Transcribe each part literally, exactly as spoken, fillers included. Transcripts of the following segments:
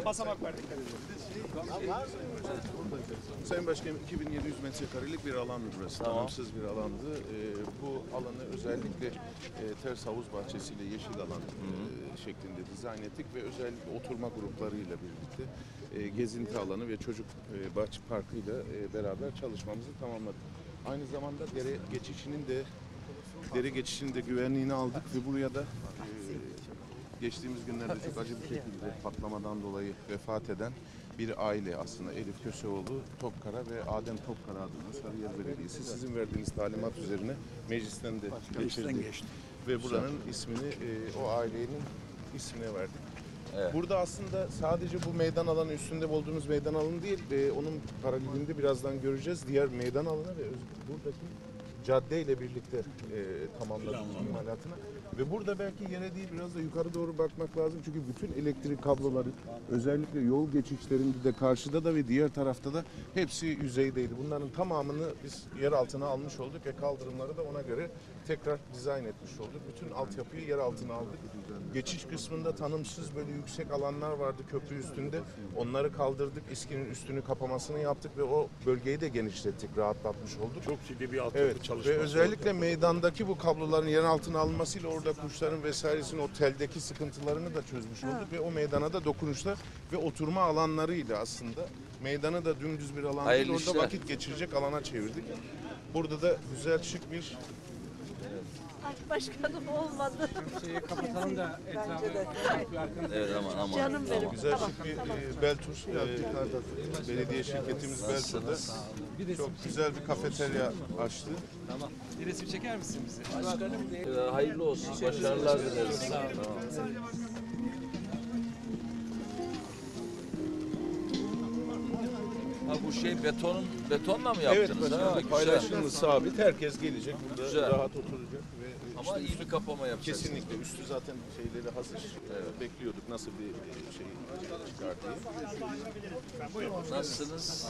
basamak var, dikkat edin. Sayın Başkanım, iki bin yedi yüz metrekarelik bir alandı burası. Tamam. Tanımsız bir alandı. Ee, bu alanı özellikle e, ters havuz bahçesiyle yeşil alan e, şeklinde dizayn ettik ve özellikle oturma gruplarıyla birlikte e, gezinti alanı ve çocuk e, bahçe parkıyla e, beraber çalışmamızı tamamladık. Aynı zamanda dere geçişinin de dere geçişinin de güvenliğini aldık ve buraya da e, geçtiğimiz günlerde çok acı bir şekilde patlamadan dolayı vefat eden bir aile aslında Elif Köseoğlu Topkara ve Adem Topkara adına Sarıyer Belediyesi sizin verdiğiniz talimat üzerine meclisten de geçirdik ve buranın ismini e, o ailenin ismine verdik. Evet. Burada aslında sadece bu meydan alanı üstünde olduğumuz meydan alanı değil, e, onun paralelinde birazdan göreceğiz diğer meydan alanı ve buradaki cadde ile birlikte e, tamamladık imalatını. Ve burada belki yere değil biraz da yukarı doğru bakmak lazım. Çünkü bütün elektrik kabloları özellikle yol geçişlerinde de karşıda da ve diğer tarafta da hepsi yüzeydeydi. Bunların tamamını biz yer altına almış olduk ve kaldırımları da ona göre tekrar dizayn etmiş olduk. Bütün altyapıyı yer altına aldık. Geçiş kısmında tanımsız böyle yüksek alanlar vardı köprü üstünde. Onları kaldırdık. İSKİ'nin üstünü kapamasını yaptık ve o bölgeyi de genişlettik, rahatlatmış olduk. Çok ciddi bir altyapı Evet, çalışması. ve özellikle meydandaki bu kabloların yer altına alınmasıyla orada kuşların vesairesinin o teldeki sıkıntılarını da çözmüş olduk ve o meydana da dokunuşlar ve oturma alanlarıyla aslında meydanı da dümdüz bir alan Hayırlı değil, orada işler. vakit geçirecek alana çevirdik. Burada da güzel şık bir Ay başkanım olmadı. Şeyi kapatalım da etrafı. Evet aman aman. Canım benim. güzel şık bir e, Beltur e, belediye şirketimiz Beltur'da çok güzel bir kafeterya açtı. Tamam. Bir resim çeker misin bize? Ee, hayırlı olsun. Başarılar dileriz. Tamam. Ha bu şey betonun betonla mı Evet, yaptınız? başkanım, Ha, güzel. paylaşımlı sabit. Herkes gelecek burada Güzel. rahat oturacak ve e, Ama iyi bir kapama yapacaksınız. kesinlikle üstü zaten şeyleri hazır. Ee, bekliyorduk nasıl bir e, şey çıkar diye. Nasılsınız?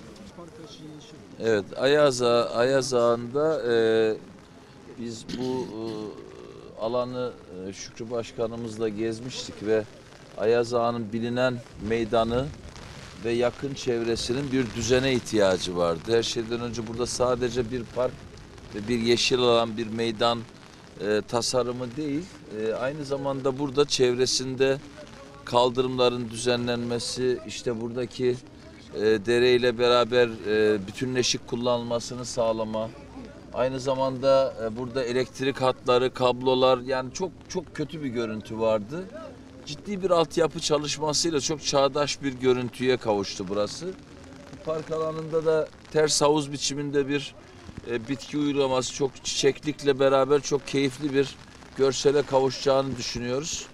Evet, Ayaz Ağa, Ayaz Ağa'nda e, biz bu e, alanı e, Şükrü Başkanımızla gezmiştik ve Ayaz Ağa'nın bilinen meydanı ve yakın çevresinin bir düzene ihtiyacı vardı. Her şeyden önce burada sadece bir park ve bir yeşil alan, bir meydan e, tasarımı değil, e, aynı zamanda burada çevresinde kaldırımların düzenlenmesi, işte buradaki e, dereyle beraber e, bütünleşik kullanılmasını sağlama, aynı zamanda e, burada elektrik hatları, kablolar, yani çok çok kötü bir görüntü vardı. Ciddi bir altyapı çalışmasıyla çok çağdaş bir görüntüye kavuştu burası. Park alanında da ters havuz biçiminde bir e, bitki uygulaması, çok çiçeklikle beraber çok keyifli bir görsele kavuşacağını düşünüyoruz.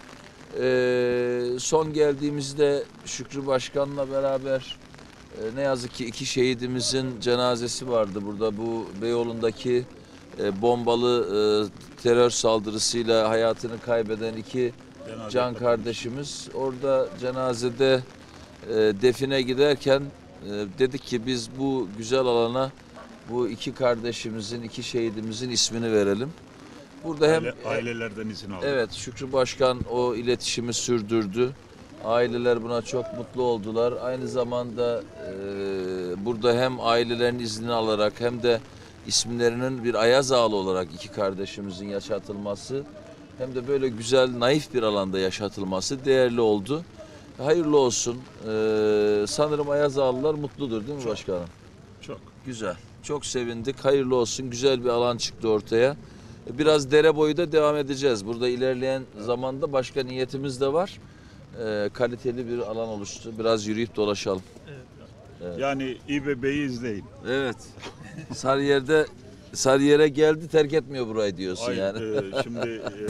E, son geldiğimizde Şükrü Başkan'la beraber e, ne yazık ki iki şehidimizin cenazesi vardı burada. Bu Beyoğlu'ndaki e, bombalı e, terör saldırısıyla hayatını kaybeden iki can kardeşimiz. Orada cenazede e, define giderken e, dedik ki biz bu güzel alana bu iki kardeşimizin, iki şehidimizin ismini verelim. Burada hem Aile, ailelerden izin aldık. evet Şükrü Başkan o iletişimi sürdürdü. Aileler buna çok mutlu oldular. Aynı zamanda e, burada hem ailelerin iznini alarak hem de isimlerinin bir Ayaz Ağalı olarak iki kardeşimizin yaşatılması hem de böyle güzel, naif bir alanda yaşatılması değerli oldu. Hayırlı olsun. Ee, sanırım Ayaz Ağalılar mutludur değil mi Çok. başkanım? Çok. Güzel. Çok sevindik. Hayırlı olsun. Güzel bir alan çıktı ortaya. Biraz dere boyu da devam edeceğiz. Burada ilerleyen zamanda başka niyetimiz de var. Ee, kaliteli bir alan oluştu. Biraz yürüyüp dolaşalım. Yani İBB'yi izleyin. Evet. Sarıyer'de Sarıyer'e geldi, terk etmiyor burayı diyorsun Ay, yani. e, şimdi e,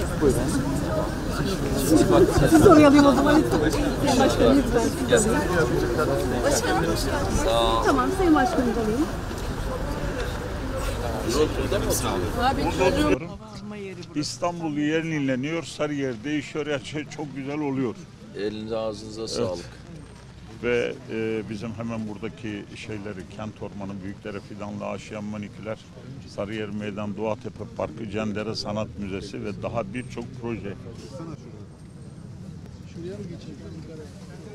Siz oraya alayım o zaman lütfen. Sayın Başkanım lütfen. Siz alayım. Başkanım. Sağ ol. Tamam Sayın Başkanım alayım. Burada mı oturuyor? İstanbul yenileniyor, Sarıyer değişiyor, her şey çok güzel oluyor. Elinize ağzınıza sağlık. Ve e, bizim hemen buradaki şeyleri, kent ormanı, büyükdere fidanlı Aşiyan Maniküler, Sarıyer Meydan, Doğatepe Parkı, Cendere Sanat Müzesi ve daha birçok proje. Şuraya mı geçelim?